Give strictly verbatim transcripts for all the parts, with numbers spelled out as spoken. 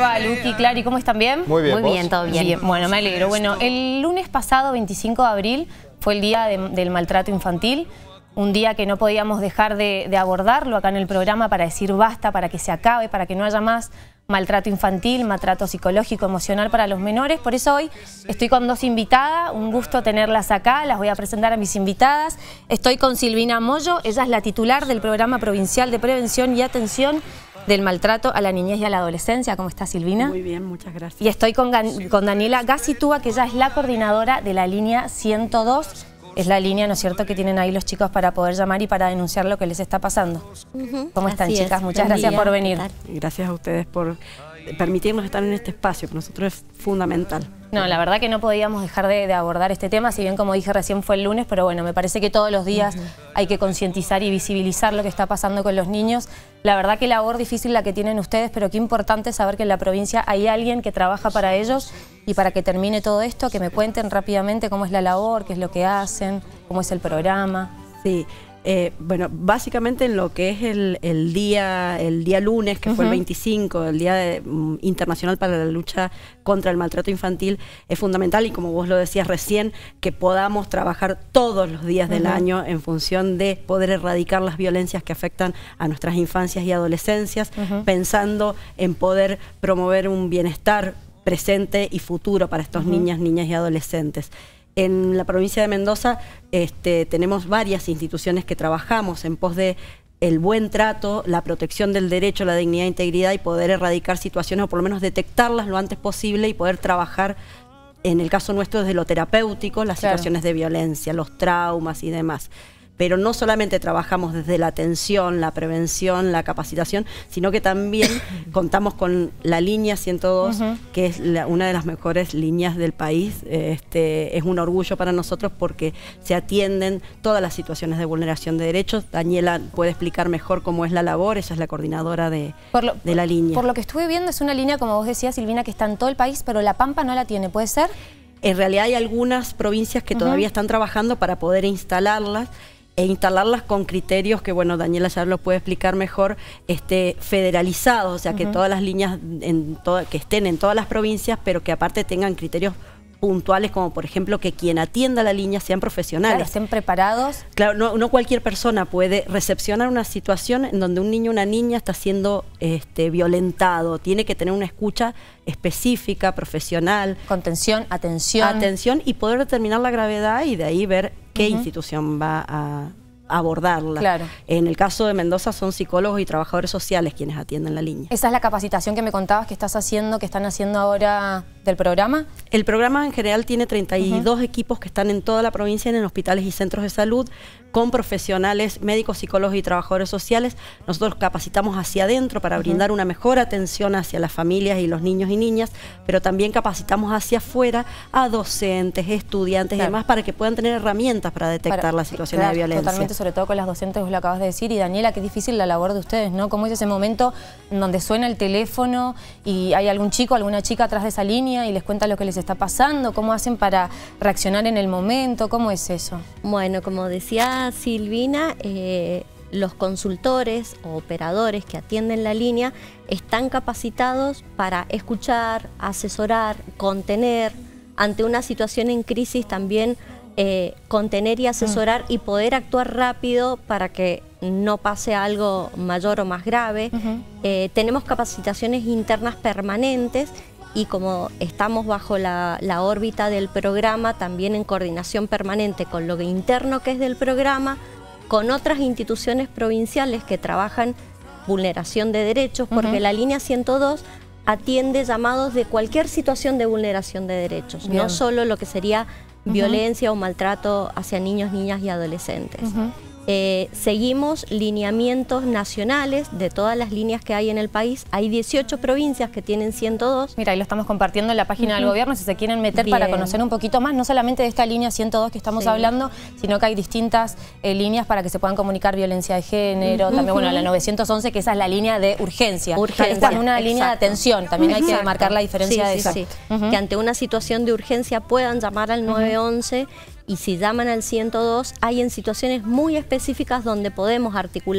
Eva, Luqui, Clary, ¿cómo están? ¿Bien? Muy bien, Muy bien, todo bien. Bien, bueno, me alegro. Bueno, el lunes pasado, veinticinco de abril, fue el día de- del maltrato infantil. Un día que no podíamos dejar de, de abordarlo acá en el programa para decir basta, para que se acabe, para que no haya más maltrato infantil, maltrato psicológico, emocional para los menores. Por eso hoy estoy con dos invitadas, un gusto tenerlas acá, las voy a presentar a mis invitadas. Estoy con Silvina Moyo, ella es la titular del Programa Provincial de Prevención y Atención del Maltrato a la Niñez y a la Adolescencia. ¿Cómo está, Silvina? Muy bien, muchas gracias. Y estoy con, con Daniela Gacitúa, que ella es la coordinadora de la línea ciento dos. Es la línea, ¿no es cierto?, que tienen ahí los chicos para poder llamar y para denunciar lo que les está pasando. Uh-huh. ¿Cómo están, Así chicas? es. Muchas Buen gracias día. por venir. Gracias a ustedes por permitirnos estar en este espacio, para nosotros es fundamental. No, la verdad que no podíamos dejar de, de abordar este tema, si bien como dije recién fue el lunes, pero bueno, me parece que todos los días uh-huh. hay que concientizar y visibilizar lo que está pasando con los niños. La verdad que labor difícil la que tienen ustedes, pero qué importante saber que en la provincia hay alguien que trabaja para ellos y para que termine todo esto, que me cuenten rápidamente cómo es la labor, qué es lo que hacen, cómo es el programa. Sí. Eh, bueno, básicamente en lo que es el, el día el día lunes, que uh-huh. fue el veinticinco, el Día de, um, Internacional para la Lucha contra el Maltrato Infantil, es fundamental, y como vos lo decías recién, que podamos trabajar todos los días uh-huh. del año en función de poder erradicar las violencias que afectan a nuestras infancias y adolescencias, uh-huh. pensando en poder promover un bienestar presente y futuro para estos uh-huh. niñas, niñas y adolescentes. En la provincia de Mendoza este, tenemos varias instituciones que trabajamos en pos de el buen trato, la protección del derecho, la dignidad e integridad, y poder erradicar situaciones o por lo menos detectarlas lo antes posible y poder trabajar, en el caso nuestro, desde lo terapéutico, las claro. situaciones de violencia, los traumas y demás. Pero no solamente trabajamos desde la atención, la prevención, la capacitación, sino que también contamos con la línea ciento dos, uh-huh. que es la, una de las mejores líneas del país. Este, es un orgullo para nosotros porque se atienden todas las situaciones de vulneración de derechos. Daniela puede explicar mejor cómo es la labor, ella es la coordinadora de, por lo, de la línea. Por lo que estuve viendo, es una línea, como vos decías, Silvina, que está en todo el país, pero La Pampa no la tiene, ¿puede ser? En realidad hay algunas provincias que uh-huh. todavía están trabajando para poder instalarlas, e instalarlas con criterios que, bueno, Daniela ya lo puede explicar mejor, este, federalizados, o sea, uh-huh. que todas las líneas en toda, que estén en todas las provincias, pero que aparte tengan criterios puntuales, como por ejemplo que quien atienda la línea sean profesionales. Claro, estén preparados. Claro, no, no cualquier persona puede recepcionar una situación en donde un niño o una niña está siendo este, violentado. Tiene que tener una escucha específica, profesional. Contención, atención. Atención, y poder determinar la gravedad y de ahí ver qué uh-huh. institución va a abordarla. Claro. En el caso de Mendoza son psicólogos y trabajadores sociales quienes atienden la línea. ¿Esa es la capacitación que me contabas que estás haciendo, que están haciendo ahora del programa? El programa en general tiene treinta y dos uh-huh. equipos que están en toda la provincia, en hospitales y centros de salud, con profesionales, médicos, psicólogos y trabajadores sociales. Nosotros capacitamos hacia adentro para uh-huh. brindar una mejor atención hacia las familias y los niños y niñas, pero también capacitamos hacia afuera a docentes, estudiantes claro. y demás, para que puedan tener herramientas para detectar para, las situaciones claro, de violencia. Totalmente, sobre todo con las docentes, vos lo acabas de decir. Y Daniela, qué difícil la labor de ustedes, ¿no? ¿Cómo es ese momento en donde suena el teléfono y hay algún chico, alguna chica atrás de esa línea y les cuenta lo que les está pasando? ¿Cómo hacen para reaccionar en el momento? ¿Cómo es eso? Bueno, como decía Silvina, eh, los consultores o operadores que atienden la línea están capacitados para escuchar, asesorar, contener. Ante una situación en crisis también eh, contener y asesorar mm. y poder actuar rápido para que no pase algo mayor o más grave. Uh-huh. eh, tenemos capacitaciones internas permanentes, y como estamos bajo la, la órbita del programa, también en coordinación permanente con lo interno que es del programa, con otras instituciones provinciales que trabajan vulneración de derechos, porque uh-huh. la línea ciento dos atiende llamados de cualquier situación de vulneración de derechos, Bien. no solo lo que sería uh-huh. violencia o maltrato hacia niños, niñas y adolescentes. Uh-huh. Eh, seguimos lineamientos nacionales de todas las líneas que hay en el país. Hay dieciocho provincias que tienen ciento dos. Mira, ahí lo estamos compartiendo en la página uh-huh. del gobierno, si se quieren meter Bien. para conocer un poquito más, no solamente de esta línea ciento dos que estamos sí. hablando, sino que hay distintas eh, líneas para que se puedan comunicar violencia de género, uh-huh. también bueno, la novecientos once, que esa es la línea de urgencia. urgencia Esta es una exacto. línea de atención, también Exacto. hay que marcar la diferencia sí, de sí, eso. Sí. Uh-huh. Que ante una situación de urgencia puedan llamar al nueve once, uh-huh. y si llaman al ciento dos, hay en situaciones muy específicas donde podemos articular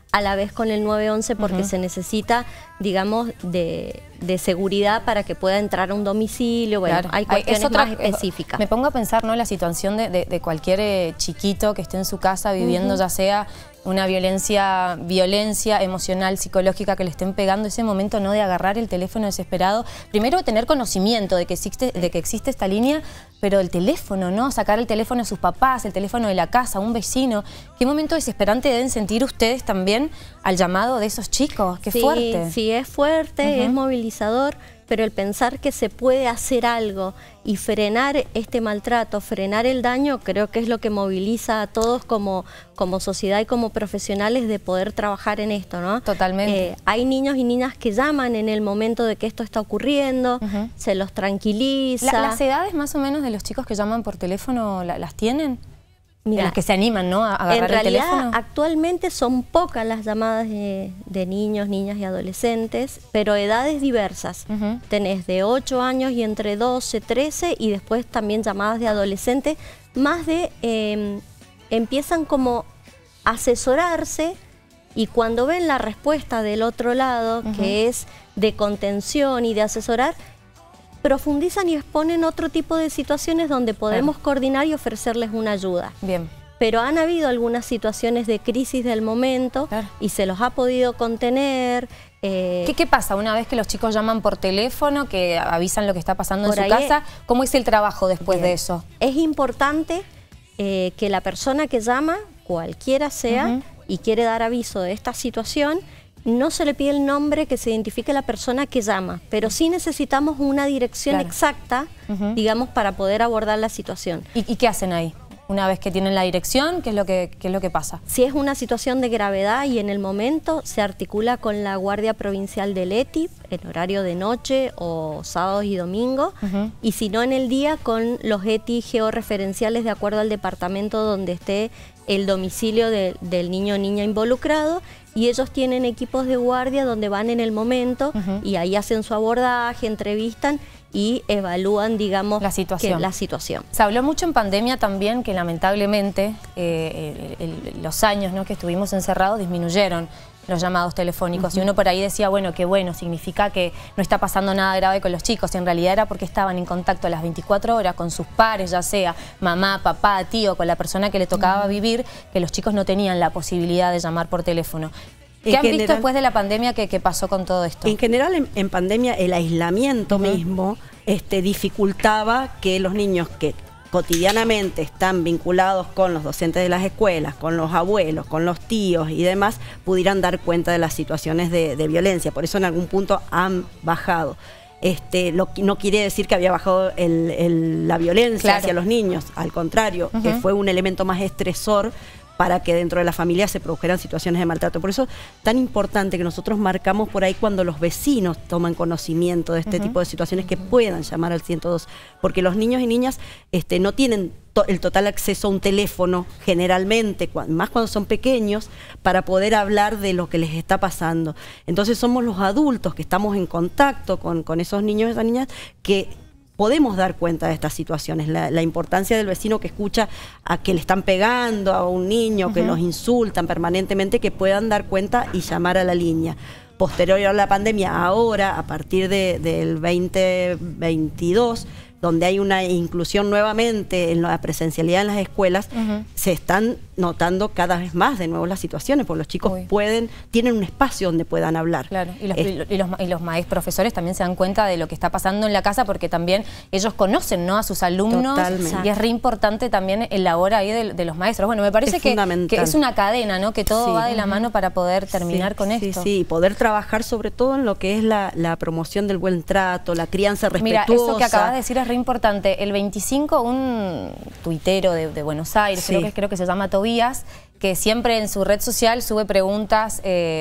a la vez con el nueve once porque Uh-huh. se necesita, digamos, de, de seguridad para que pueda entrar a un domicilio. Bueno, Claro. hay cuestiones Es otra- más específicas. Me pongo a pensar, ¿no?, la situación de, de- de cualquier eh, chiquito que esté en su casa viviendo, Uh-huh. ya sea una violencia, violencia emocional, psicológica que le estén pegando, ese momento, ¿no?, de agarrar el teléfono desesperado. Primero, tener conocimiento de que existe, de que existe esta línea, pero el teléfono, ¿no? Sacar el teléfono de sus papás, el teléfono de la casa, un vecino. ¿Qué momento desesperante deben sentir ustedes también al llamado de esos chicos? ¡Qué sí, fuerte! Sí, es fuerte, Uh-huh. es movilizador, pero el pensar que se puede hacer algo y frenar este maltrato, frenar el daño, creo que es lo que moviliza a todos como, como sociedad y como profesionales de poder trabajar en esto, ¿no? Totalmente. Eh, hay niños y niñas que llaman en el momento de que esto está ocurriendo, Uh-huh. se los tranquiliza. La- ¿Las edades más o menos de los chicos que llaman por teléfono la- las tienen? Mira, En los que se animan, ¿no?, a agarrar en el realidad, teléfono. actualmente son pocas las llamadas de, de niños, niñas y adolescentes, pero edades diversas. Ujú. Tenés de ocho años y entre doce, trece, y después también llamadas de adolescentes, más de, eh, empiezan como a asesorarse, y cuando ven la respuesta del otro lado, Ujú. que es de contención y de asesorar, profundizan y exponen otro tipo de situaciones donde podemos Claro. coordinar y ofrecerles una ayuda. Bien. Pero han habido algunas situaciones de crisis del momento, Claro. y se los ha podido contener. eh, ¿Qué, ¿Qué pasa una vez que los chicos llaman por teléfono, que avisan lo que está pasando en Por su ahí casa? ¿Cómo es el trabajo después Bien. de eso? Es importante eh, que la persona que llama, cualquiera sea, Ujú. y quiere dar aviso de esta situación, no se le pide el nombre, que se identifique la persona que llama, pero sí necesitamos una dirección Claro. exacta, Ujú. digamos, para poder abordar la situación. ¿Y, y qué hacen ahí? Una vez que tienen la dirección, ¿qué es lo que, qué es lo que pasa? Si es una situación de gravedad y en el momento, se articula con la Guardia Provincial del E T I en horario de noche o sábados y domingos, Ujú. y si no en el día, con los E T I georreferenciales de acuerdo al departamento donde esté el domicilio de- del niño o niña involucrado, y ellos tienen equipos de guardia donde van en el momento. Ujú. Y ahí hacen su abordaje, entrevistan y evalúan, digamos, La situación. que- la situación. Se habló mucho en pandemia también que lamentablemente eh, el- el- los años, ¿no?, que estuvimos encerrados disminuyeron los llamados telefónicos. Ujú. Y uno por ahí decía, bueno, qué bueno, significa que no está pasando nada grave con los chicos. En realidad era porque estaban en contacto las veinticuatro horas con sus pares, ya sea mamá, papá, tío, con la persona que le tocaba vivir, que los chicos no tenían la posibilidad de llamar por teléfono. ¿Qué En han visto general- después de la pandemia que, que pasó con todo esto? En general, en, en pandemia, el aislamiento Ujú. mismo este, dificultaba que los niños que cotidianamente están vinculados con los docentes de las escuelas, con los abuelos, con los tíos y demás, pudieran dar cuenta de las situaciones de, de violencia. Por eso en algún punto han bajado. Este, lo, no quiere decir que había bajado el- el- la violencia Claro. hacia los niños, al contrario, que Ujú. fue un elemento más estresor para que dentro de la familia se produjeran situaciones de maltrato. Por eso tan importante que nosotros marcamos por ahí cuando los vecinos toman conocimiento de este Ujú. tipo de situaciones, que puedan llamar al ciento dos, porque los niños y niñas este, no tienen to- el total acceso a un teléfono generalmente, cua- más cuando son pequeños, para poder hablar de lo que les está pasando. Entonces somos los adultos que estamos en contacto con, con esos niños y esas niñas que podemos dar cuenta de estas situaciones, la, la importancia del vecino que escucha a que le están pegando a un niño, que Ujú. los insultan permanentemente, que puedan dar cuenta y llamar a la línea. Posterior a la pandemia, ahora, a partir de- del veinte veintidós, donde hay una inclusión nuevamente en la presencialidad en las escuelas, Ujú. se están notando cada vez más de nuevo las situaciones, porque los chicos Uy. pueden, tienen un espacio donde puedan hablar. Claro, y los, Es- y los, y los maestros, profesores también se dan cuenta de lo que está pasando en la casa, porque también ellos conocen, ¿no?, a sus alumnos. Totalmente. Y es re importante también el labor ahí de, de los maestros. Bueno, me parece Es que, fundamental. que es una cadena, ¿no?, que todo Sí. va de la mano para poder terminar Sí, con sí, esto. Sí, y poder trabajar sobre todo en lo que es la, la promoción del buen trato, la crianza Mira, respetuosa. eso que acabas de decir es re importante. El veinticinco, un tuitero de, de Buenos Aires, Sí. creo, que, creo que se llama Tobías, que siempre en su red social sube preguntas eh,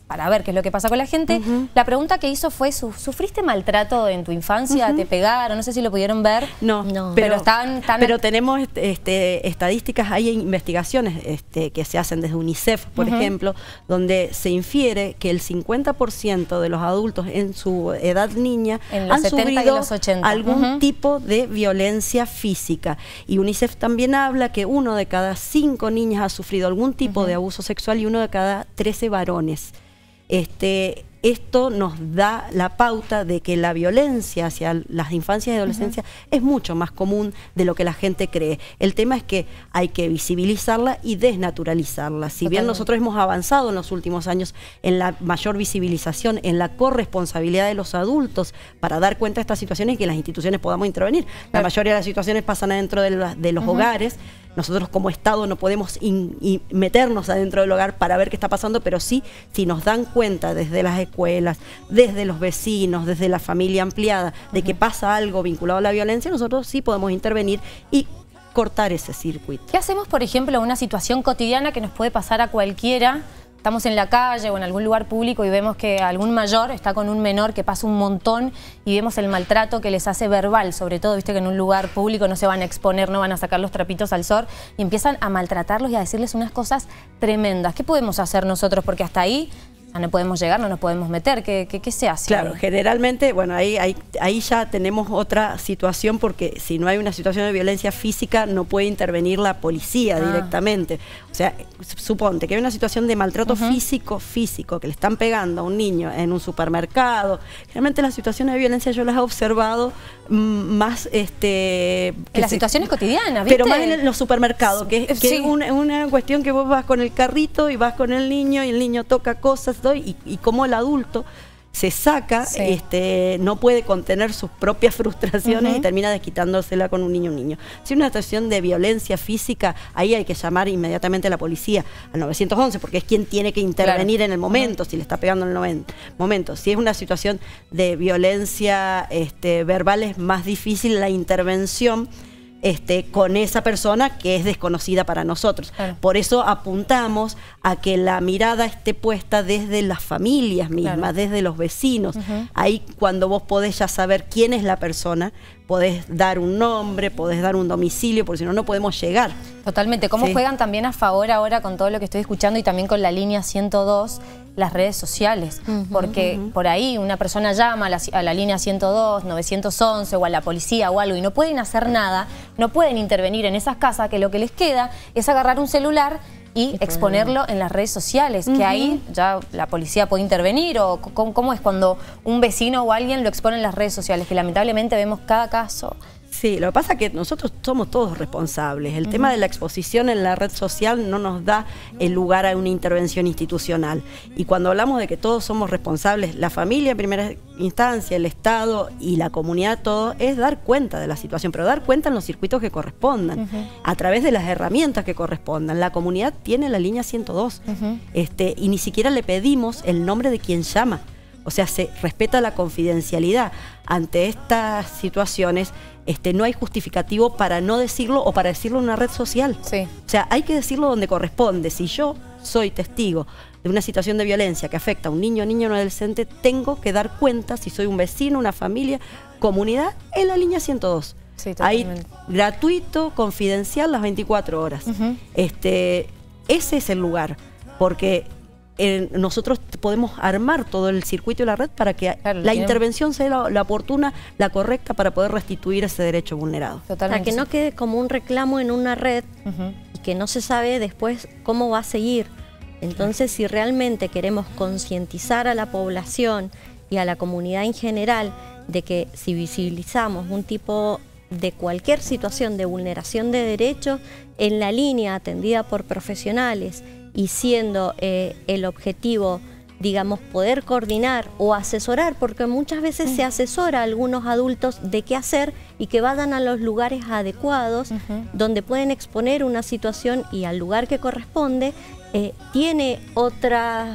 para ver qué es lo que pasa con la gente. Uh-huh. La pregunta que hizo fue, ¿sufriste maltrato en tu infancia? Uh-huh. ¿Te pegaron? No sé si lo pudieron ver. No, no. Pero, pero, estaban tan... pero tenemos este, estadísticas, hay investigaciones este, que se hacen desde UNICEF, por uh-huh. ejemplo, donde se infiere que el cincuenta por ciento de los adultos en su edad niña han sufrido algún uh-huh. tipo de violencia física. Y UNICEF también habla que uno de cada cinco niñas ha sufrido algún tipo uh-huh. de abuso sexual y uno de cada trece varones. Este, esto nos da la pauta de que la violencia hacia las infancias y adolescencias uh-huh. es mucho más común de lo que la gente cree. El tema es que hay que visibilizarla y desnaturalizarla. Si Totalmente. bien nosotros hemos avanzado en los últimos años en la mayor visibilización, en la corresponsabilidad de los adultos para dar cuenta de estas situaciones y que las instituciones podamos intervenir. Claro. La mayoría de las situaciones pasan adentro de, la, de los uh-huh. hogares. Nosotros como Estado no podemos in, in, meternos adentro del hogar para ver qué está pasando, pero sí, si nos dan cuenta desde las escuelas, desde los vecinos, desde la familia ampliada, de uh-huh. que pasa algo vinculado a la violencia, nosotros sí podemos intervenir y cortar ese circuito. ¿Qué hacemos, por ejemplo, en una situación cotidiana que nos puede pasar a cualquiera? Estamos en la calle o en algún lugar público y vemos que algún mayor está con un menor que pasa un montón y vemos el maltrato que les hace verbal, sobre todo, viste que en un lugar público no se van a exponer, no van a sacar los trapitos al sol y empiezan a maltratarlos y a decirles unas cosas tremendas. ¿Qué podemos hacer nosotros? Porque hasta ahí no podemos llegar, no nos podemos meter. ¿Qué, qué, qué se hace? Claro, ahí? generalmente, bueno, ahí, ahí, ahí ya tenemos otra situación porque si no hay una situación de violencia física no puede intervenir la policía ah. directamente. O sea, suponte que hay una situación de maltrato uh-huh. físico, físico, que le están pegando a un niño en un supermercado. Generalmente las situaciones de violencia yo las he observado más... este en las se, situaciones cotidianas, ¿viste? Pero más en los supermercados, que, que sí. es una, una cuestión que vos vas con el carrito y vas con el niño y el niño toca cosas y, y como el adulto se saca, sí. este, no puede contener sus propias frustraciones uh-huh. y termina desquitándosela con un niño un niño. Si es una situación de violencia física, ahí hay que llamar inmediatamente a la policía, al nueve once, porque es quien tiene que intervenir claro. en el momento, uh-huh. si le está pegando en el momento. Si es una situación de violencia este, verbal, es más difícil la intervención Este, con esa persona que es desconocida para nosotros. Claro. Por eso apuntamos a que la mirada esté puesta desde las familias mismas, claro. desde los vecinos. Uh-huh. Ahí cuando vos podés ya saber quién es la persona, podés dar un nombre, podés dar un domicilio, porque si no, no podemos llegar. Totalmente. ¿Cómo sí. juegan también a favor ahora con todo lo que estoy escuchando y también con la línea ciento dos, las redes sociales? Uh-huh, porque uh-huh. por ahí una persona llama a la, a la línea ciento dos, nueve once o a la policía o algo y no pueden hacer nada, no pueden intervenir en esas casas, que lo que les queda es agarrar un celular y exponerlo en las redes sociales, uh-huh. que ahí ya la policía puede intervenir, o ¿cómo, cómo es cuando un vecino o alguien lo expone en las redes sociales? Que lamentablemente vemos cada caso. Sí, lo que pasa es que nosotros somos todos responsables. El uh-huh. tema de la exposición en la red social no nos da el lugar a una intervención institucional. Y cuando hablamos de que todos somos responsables, la familia en primera instancia, el Estado y la comunidad, todo, es dar cuenta de la situación, pero dar cuenta en los circuitos que correspondan, uh-huh. a través de las herramientas que correspondan. La comunidad tiene la línea ciento dos uh-huh. este, y ni siquiera le pedimos el nombre de quien llama. O sea, se respeta la confidencialidad. Ante estas situaciones este, no hay justificativo para no decirlo o para decirlo en una red social. Sí. O sea, hay que decirlo donde corresponde. Si yo soy testigo de una situación de violencia que afecta a un niño, niño o un adolescente, tengo que dar cuenta si soy un vecino, una familia, comunidad, en la línea ciento dos. Sí, ahí gratuito, confidencial, las veinticuatro horas. Uh-huh. este, ese es el lugar, porque Eh, nosotros podemos armar todo el circuito y la red para que claro, la intervención sea la, la oportuna, la correcta, para poder restituir ese derecho vulnerado. Totalmente. Para que no quede como un reclamo en una red uh-huh. y que no se sabe después cómo va a seguir. Entonces, si realmente queremos concientizar a la población y a la comunidad en general de que si visibilizamos un tipo de cualquier situación de vulneración de derechos en la línea atendida por profesionales, y siendo eh, el objetivo, digamos, poder coordinar o asesorar, porque muchas veces se asesora a algunos adultos de qué hacer y que vayan a los lugares adecuados, uh-huh. donde pueden exponer una situación y al lugar que corresponde, eh, tiene otra,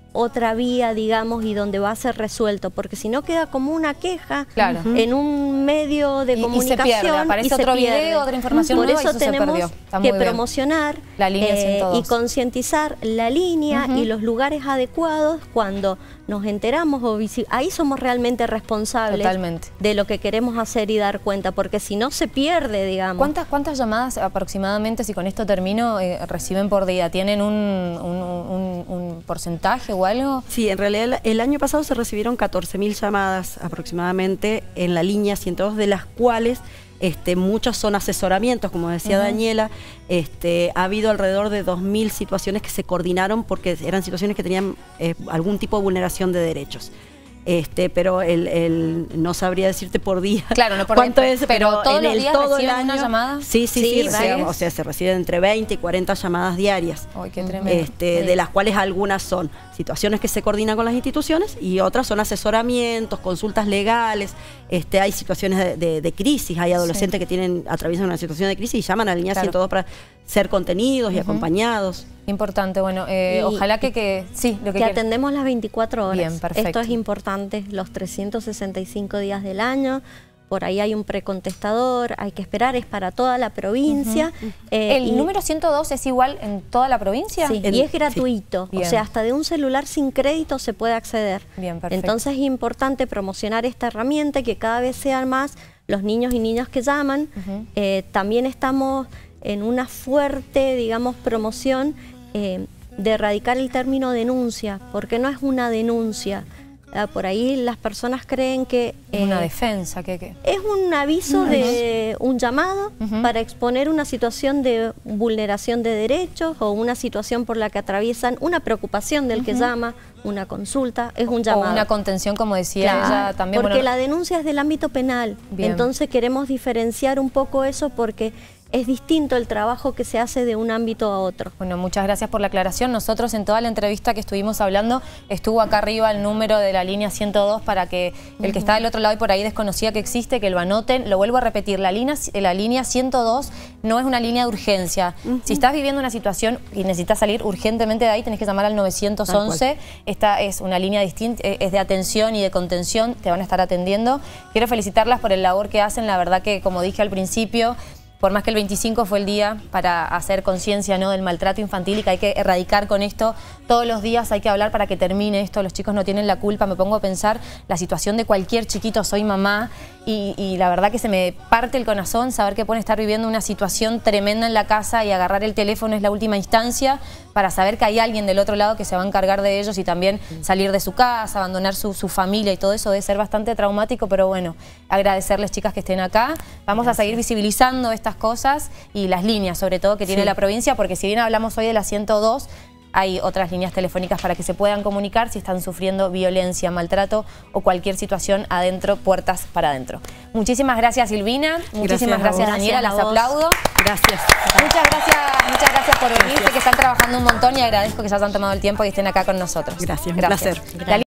otra vía, digamos, y donde va a ser resuelto, porque si no queda como una queja claro. en un medio de y, comunicación. Y se pierde, aparece otro video, otra información Por nueva eso y eso tenemos se perdió. que promocionar la línea eh, ciento dos. y concientizar la línea uh-huh. y los lugares adecuados cuando nos enteramos o ahí somos realmente responsables Totalmente. de lo que queremos hacer y dar cuenta, porque si no se pierde, digamos. ¿Cuántas, cuántas llamadas aproximadamente, si con esto termino, eh, reciben por día? ¿Tienen un, un, un, un porcentaje o algo? Sí, en realidad el año pasado se recibieron catorce mil llamadas aproximadamente en la línea ciento dos, de las cuales este, muchas son asesoramientos, como decía uh-huh. Daniela. Este, ha habido alrededor de dos mil situaciones que se coordinaron porque eran situaciones que tenían eh, algún tipo de vulneración de derechos. Este, pero el, el, no sabría decirte por día claro, no por cuánto día, es, pero, pero todos en los el días todo el reciben año, una llamada. Sí, sí, sí, sí, reciben, o sea, se reciben entre veinte y cuarenta llamadas diarias. Ay, qué tremendo. Este, sí. De las cuales algunas son situaciones que se coordinan con las instituciones y otras son asesoramientos, consultas legales. Este, hay situaciones de, de, de crisis, hay adolescentes sí. que tienen atraviesan una situación de crisis y llaman a la línea claro. ciento dos para ser contenidos y uh-huh. acompañados. Importante, bueno, eh, ojalá que, que sí, lo que, que atendemos las veinticuatro horas. Bien, perfecto. Esto es importante, los trescientos sesenta y cinco días del año. Por ahí hay un precontestador, hay que esperar, es para toda la provincia. Uh-huh. eh, ¿El número ciento dos es igual en toda la provincia? Sí, en, y es gratuito, sí. o sea, hasta de un celular sin crédito se puede acceder. Bien, perfecto. Entonces es importante promocionar esta herramienta, que cada vez sean más los niños y niñas que llaman. Uh-huh. eh, también estamos en una fuerte, digamos, promoción eh, de erradicar el término denuncia, porque no es una denuncia. Uh, por ahí las personas creen que... Es eh, una defensa, ¿qué, qué? Es un aviso uh-huh. de un llamado uh-huh. para exponer una situación de vulneración de derechos o una situación por la que atraviesan, una preocupación del uh-huh. que llama, una consulta, es un llamado. O una contención, como decía claro, ella también. Porque bueno, la denuncia es del ámbito penal, bien. Entonces queremos diferenciar un poco eso porque... es distinto el trabajo que se hace de un ámbito a otro. Bueno, muchas gracias por la aclaración. Nosotros en toda la entrevista que estuvimos hablando, estuvo acá arriba el número de la línea ciento dos para que el uh-huh. que está del otro lado y por ahí desconocía que existe, que lo anoten. Lo vuelvo a repetir, la línea, la línea ciento dos no es una línea de urgencia. Uh-huh. Si estás viviendo una situación y necesitas salir urgentemente de ahí, tenés que llamar al nueve once. Esta es una línea distinta, es de atención y de contención, te van a estar atendiendo. Quiero felicitarlas por el labor que hacen, la verdad que, como dije al principio, por más que el veinticinco fue el día para hacer conciencia, ¿no?, del maltrato infantil y que hay que erradicar con esto, todos los días hay que hablar para que termine esto, los chicos no tienen la culpa. Me pongo a pensar la situación de cualquier chiquito, soy mamá y, y la verdad que se me parte el corazón saber que pueden estar viviendo una situación tremenda en la casa y agarrar el teléfono es la última instancia para saber que hay alguien del otro lado que se va a encargar de ellos y también salir de su casa, abandonar su, su familia y todo eso debe ser bastante traumático, pero bueno, agradecerles, chicas, que estén acá. Vamos Gracias. a seguir visibilizando estas cosas y las líneas, sobre todo, que tiene sí. la provincia, porque si bien hablamos hoy de la ciento dos, hay otras líneas telefónicas para que se puedan comunicar si están sufriendo violencia, maltrato o cualquier situación adentro, puertas para adentro. Muchísimas gracias, Silvina. Muchísimas gracias, gracias Daniela. Las aplaudo. Gracias. Muchas gracias, muchas gracias por venir. Sé que están trabajando un montón y agradezco que se hayan tomado el tiempo y estén acá con nosotros. Gracias, gracias. un placer. Gracias.